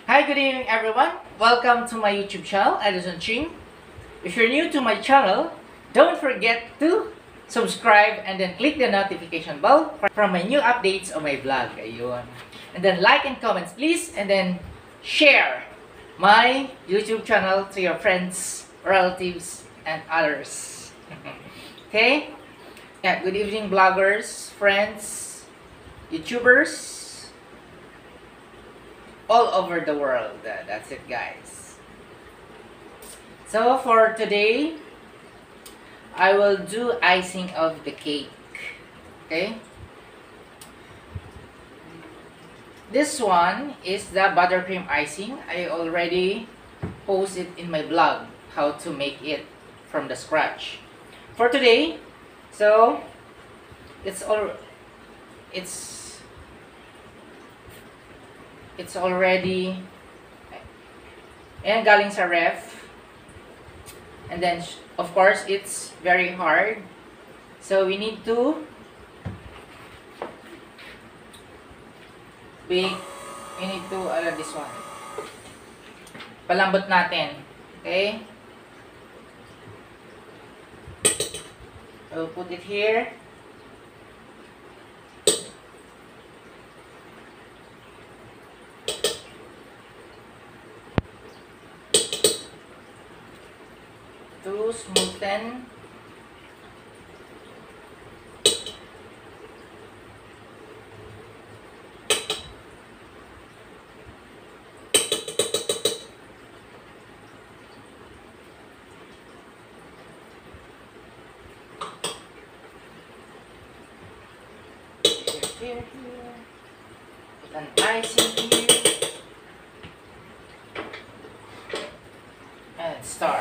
Hi, good evening everyone. Welcome to my YouTube channel, Edison Ching. If you're new to my channel, don't forget to subscribe and then click the notification bell from my new updates on my vlog. Ayun. And then like and comments please, and then share my YouTube channel to your friends, relatives, and others. Okay? Yeah, good evening vloggers, friends, YouTubers, all over the world. That's it, guys. So for today, I will do icing of the cake. Okay? This one is the buttercream icing. I already posted in my blog how to make it from the scratch. For today, so it's all it's it's already and galing sa ref. And then of course it's very hard. So we need to this one. Palambot natin. Okay? I will put it here. To smoothen here. Put an icing here. And start.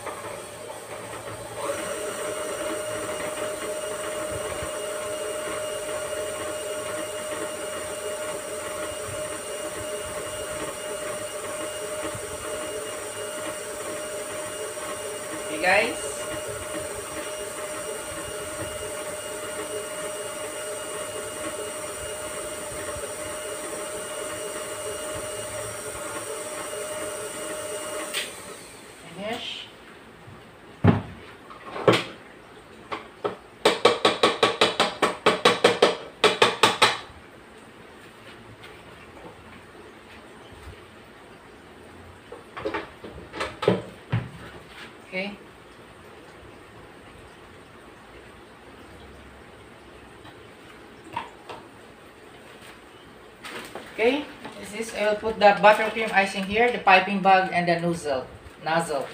Okay, guys. Finish. Okay. Okay, this is, I will put the buttercream icing here, the piping bag, and the nozzle.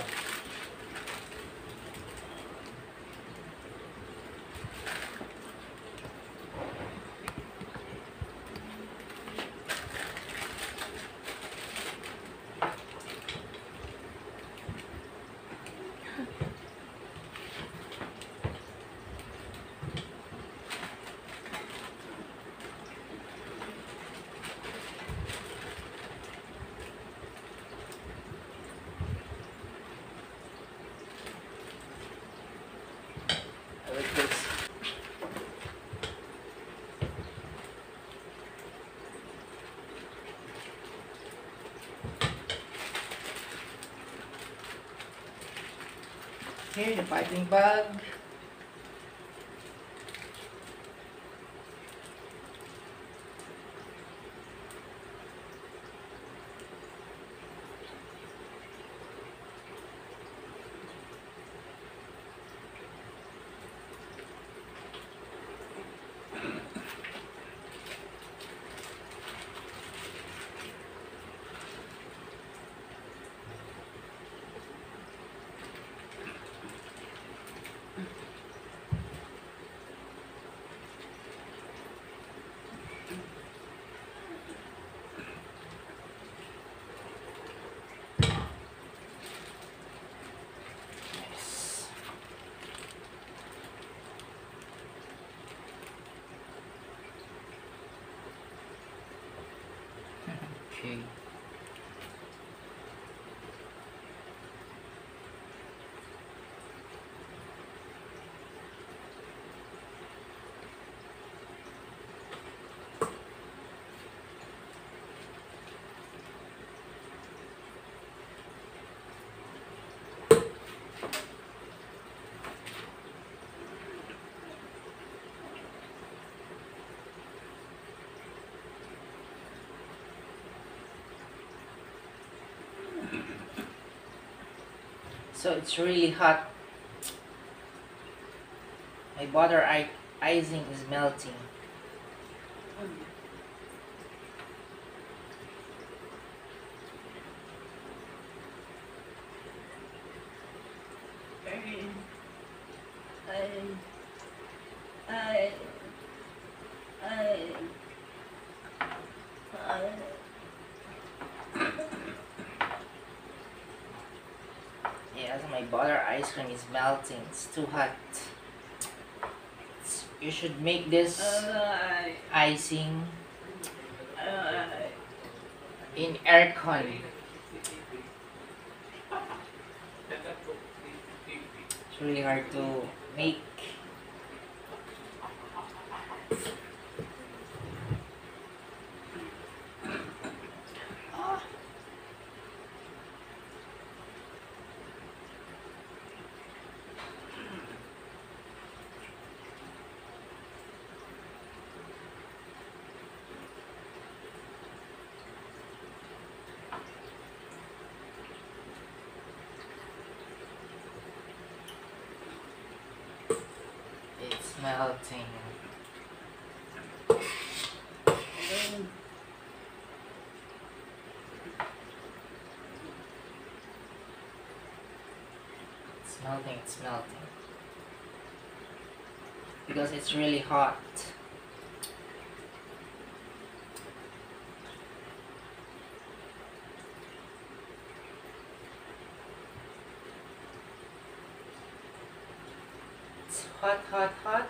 I will put here the piping bag. Okay. So it's really hot. My butter icing is melting. Yes, my butter ice cream is melting. It's too hot. You should make this icing in aircon. It's really hard to make. It's melting. It's melting, it's melting. Because it's really hot. It's hot, hot, hot.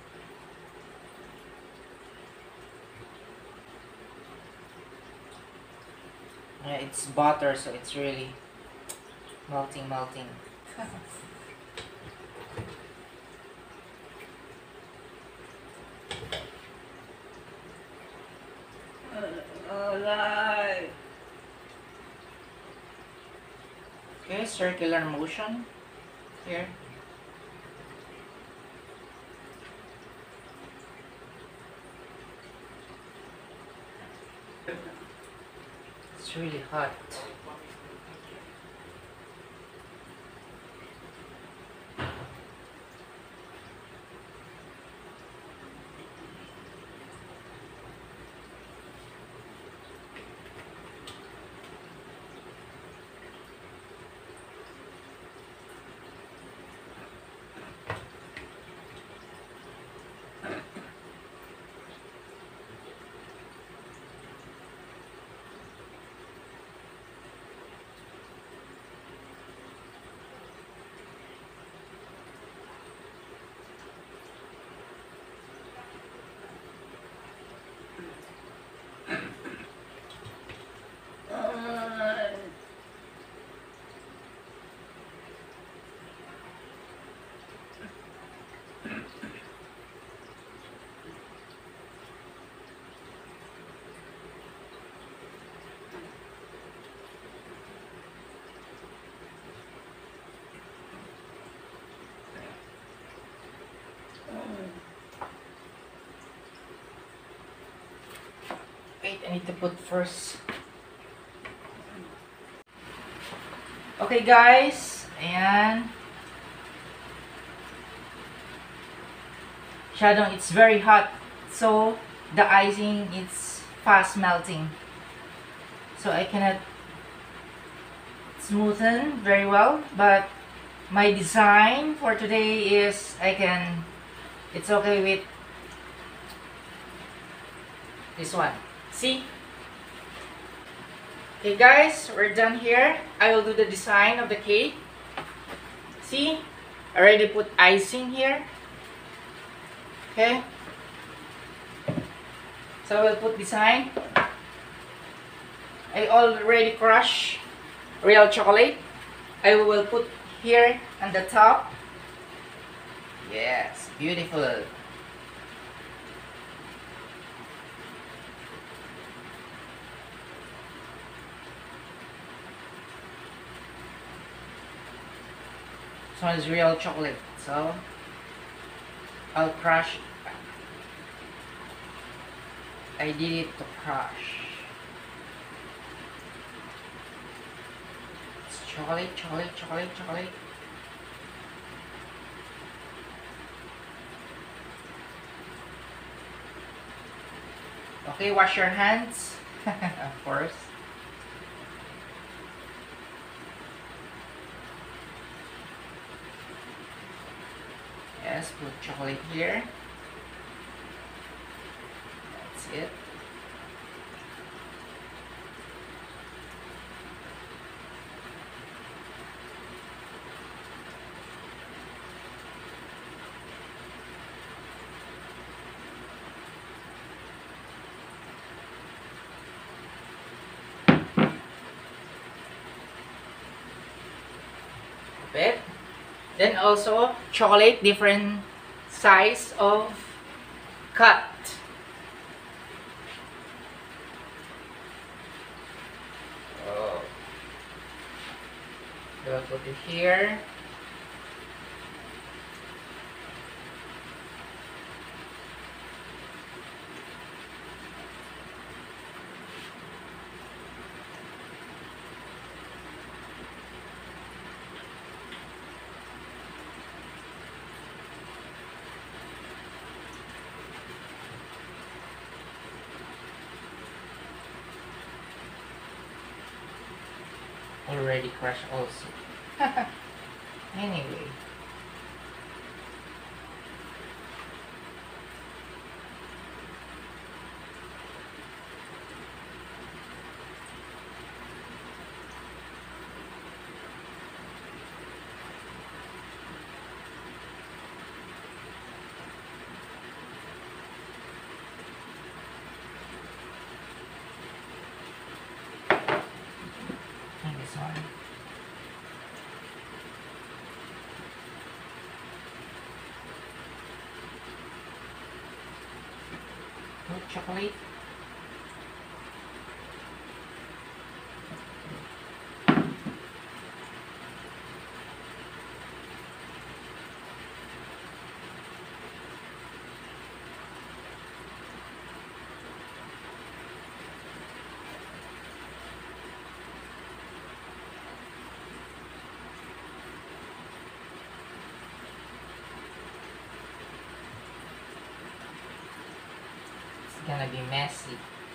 Yeah, it's butter, so it's really melting, melting. Okay, circular motion here. It's really hot. Wait, I need to put first. Okay guys, ayan. Shadow, it's very hot. So, the icing is fast melting. So, I cannot smoothen very well. But, my design for today is, it's okay with this one. See? Okay guys, we're done here. I will do the design of the cake. See? I already put icing here. Okay? So I will put design. I already crushed real chocolate. I will put here on the top. Yes, beautiful. This one is real chocolate, so I'll crush. I did it to crush. It's Chocolate, chocolate, chocolate, chocolate. Okay, wash your hands. Of course. Yes, put chocolate here. That's it. Bit. Then also chocolate different size of cut. Oh. So I'll put it here. Already crushed also. Anyway. And this one. Put chocolate. It's gonna be messy.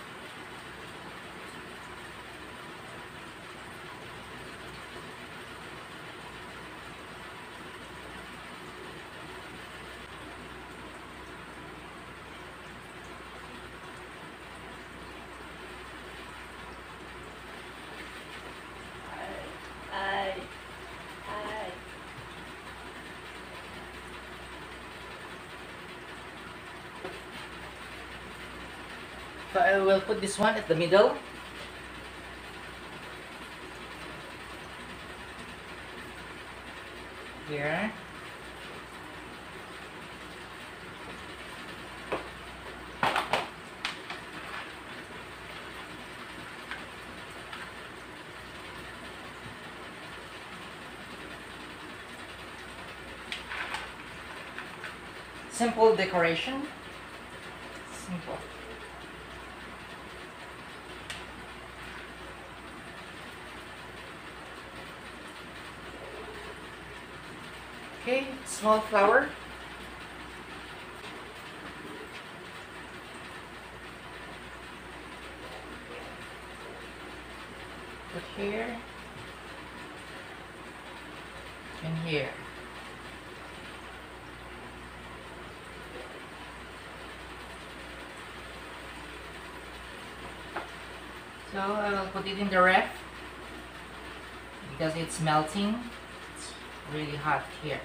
So I will put this one at the middle. Here. Simple decoration. Simple. Okay, small flower. Put here and here. So I will put it in the ref because it's melting. It's really hot here.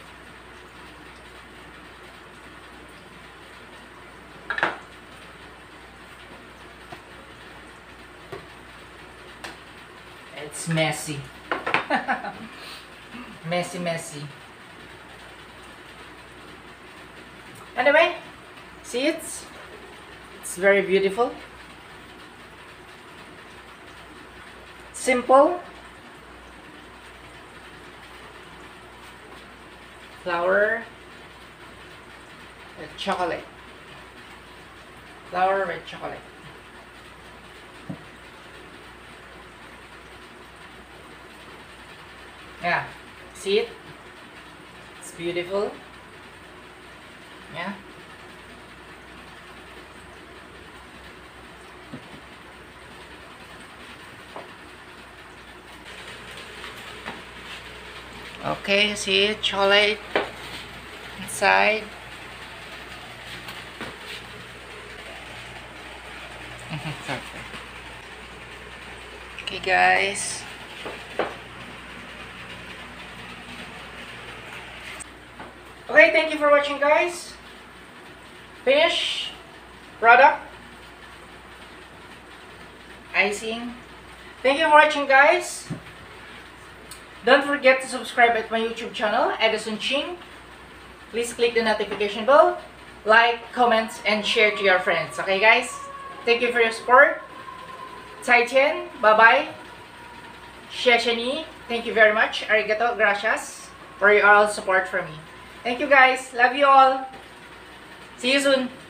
It's messy. Messy, messy. Anyway, see it's very beautiful. Simple. Flour with chocolate. Flour with chocolate. Yeah, see it? It's beautiful. Yeah. Okay, see it? Chocolate inside. Okay, guys. Okay, thank you for watching, guys. Finish product icing. Thank you for watching, guys. Don't forget to subscribe at my YouTube channel, Edison Ching. Please click the notification bell, like, comment, and share to your friends. Okay, guys? Thank you for your support. 再见, bye-bye. 谢谢你. Thank you very much. Arigato, gracias for your all support for me. Thank you, guys. Love you all. See you soon.